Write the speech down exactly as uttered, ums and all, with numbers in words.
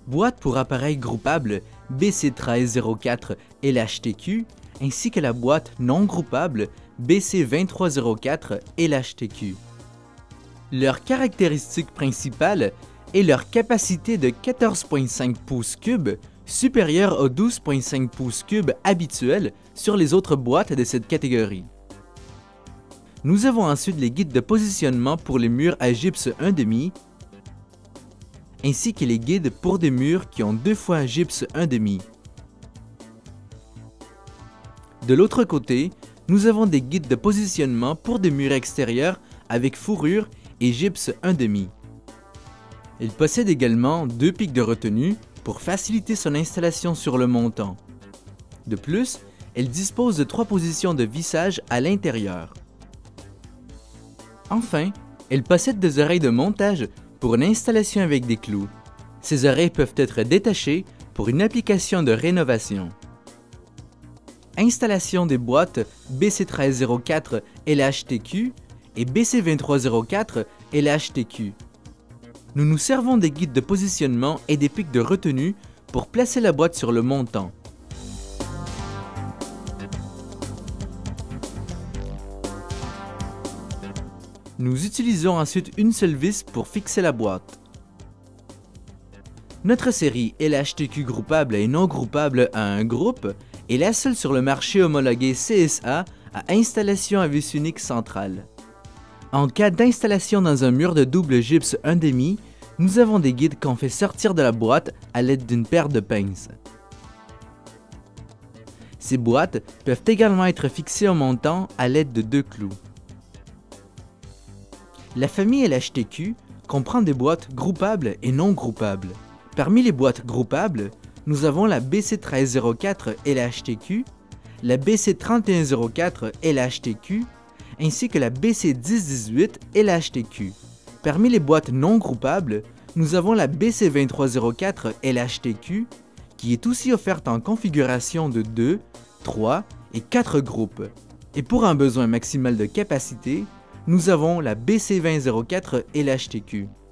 boîte pour appareil groupable B C un trois zéro quatre L H T Q ainsi que la boîte non groupable B C deux trois zéro quatre L H T Q. Leur caractéristique principale est leur capacité de quatorze virgule cinq pouces cubes supérieure aux douze virgule cinq pouces cubes habituels sur les autres boîtes de cette catégorie. Nous avons ensuite les guides de positionnement pour les murs à gypse un demi ainsi que les guides pour des murs qui ont deux fois gypse un demi. De l'autre côté, nous avons des guides de positionnement pour des murs extérieurs avec fourrure et gypse un demi. Il possède également deux pics de retenue pour faciliter son installation sur le montant. De plus, elle dispose de trois positions de vissage à l'intérieur. Enfin, elle possède des oreilles de montage pour une installation avec des clous. Ces oreilles peuvent être détachées pour une application de rénovation. Installation des boîtes B C un trois zéro quatre L H T Q et B C deux trois zéro quatre L H T Q. Nous nous servons des guides de positionnement et des pics de retenue pour placer la boîte sur le montant. Nous utilisons ensuite une seule vis pour fixer la boîte. Notre série L H T Q groupable et non groupable à un groupe est la seule sur le marché homologué C S A à installation à vis unique centrale. En cas d'installation dans un mur de double gypse un demi, nous avons des guides qu'on fait sortir de la boîte à l'aide d'une paire de pinces. Ces boîtes peuvent également être fixées au montant à l'aide de deux clous. La famille L H T Q comprend des boîtes groupables et non groupables. Parmi les boîtes groupables, nous avons la B C un trois zéro quatre L H T Q, la B C trente et un zéro quatre L H T Q, ainsi que la B C dix dix-huit L H T Q. Parmi les boîtes non groupables, nous avons la B C deux trois zéro quatre L H T Q, qui est aussi offerte en configuration de deux, trois et quatre groupes. Et pour un besoin maximal de capacité, nous avons la B C vingt zéro quatre L H T Q.